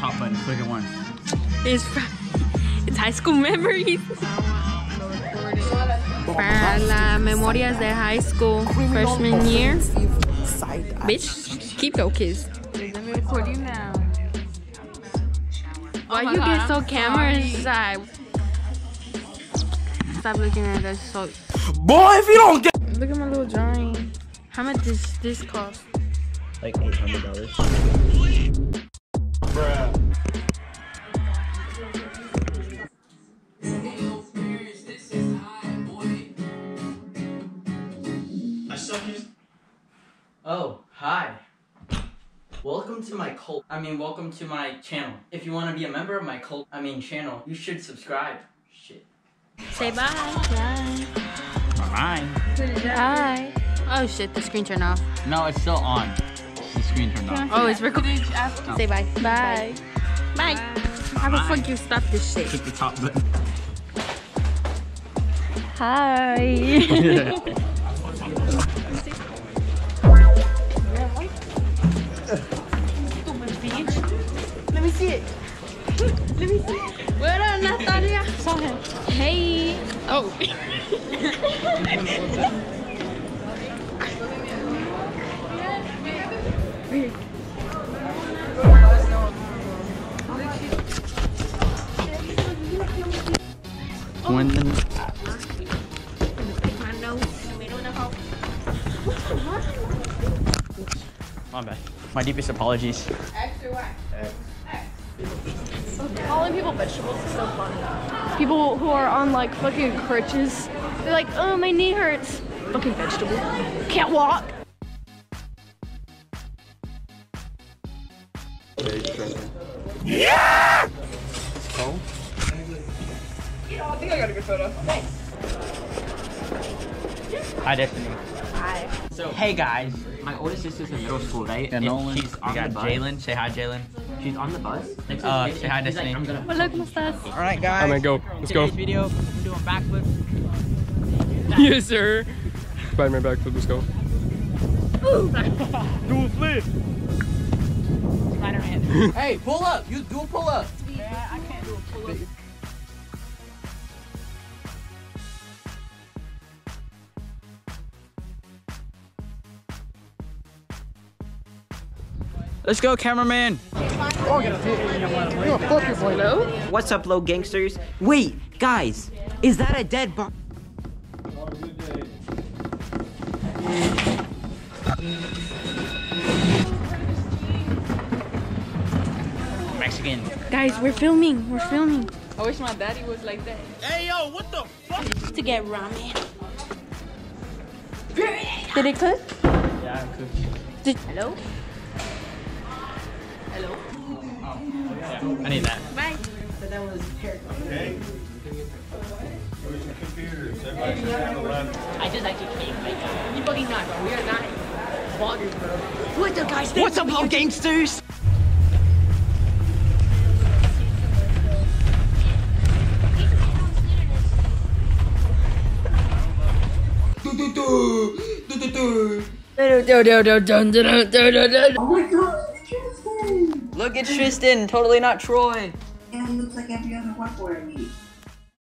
top button. Click it once. It's high school memories. Para las memorias de high school freshman year. Bitch, keep focused. Let me record you now. Why you get so camera shy? Stop looking at that so. Boy, if you don't get. Look at my little drawing. How much does this cost? Like $800. Bruh. Oh, hi. Welcome to my cult. Welcome to my channel. If you want to be a member of my cult, channel, you should subscribe. Shit. Say bye. Bye. Bye. Bye. Oh shit, the screen turned off. No, it's still on. The screen turned off. Oh, it's recording. No. Say bye. Bye. Bye. How the fuck you stop this shit? Hit the top button. Hi. Let me see it. Let me see it. What up, Natalia? Saw him. Hey. Oh. When the my bad. My deepest apologies. X or Y? X. Calling people vegetables is so funny. People who are on like fucking crutches, they're like, oh, my knee hurts. Fucking vegetable. Can't walk. Yeah! I think I got a good photo. Thanks. Hi, Destiny. Hi. So, hey guys, my oldest sister's in middle school, right? Yeah, Nolan. She's on the bus. Jalen. Say hi, Jalen. She's on the bus. Say hi, Destiny. Well, look, Mustas. All right, guys. I'm gonna go. Let's go. Today's video, I'm doing backflips. Yes, sir. Spider-Man backflip. Let's go. Do a flip. Spider-Man. Hey, pull up. You do a pull up. Yeah, I can't do a pull-up. Let's go, cameraman. Hello? What's up, low gangsters? Wait, guys, is that a dead body? Mexican. Guys, we're filming. We're filming. I wish my daddy was like that. Hey, yo, what the fuck? To get ramen. Did it cook? Yeah, I'm cooking. Hello? Hello? I need that. Bye. I just actually came like you fucking not, bro. We are not vloggers, bro. What the guys think? What's up, low gangsters? Oh my god, Tristan! Look at Tristan, totally not Troy. Yeah, he looks like every other white boy I meet.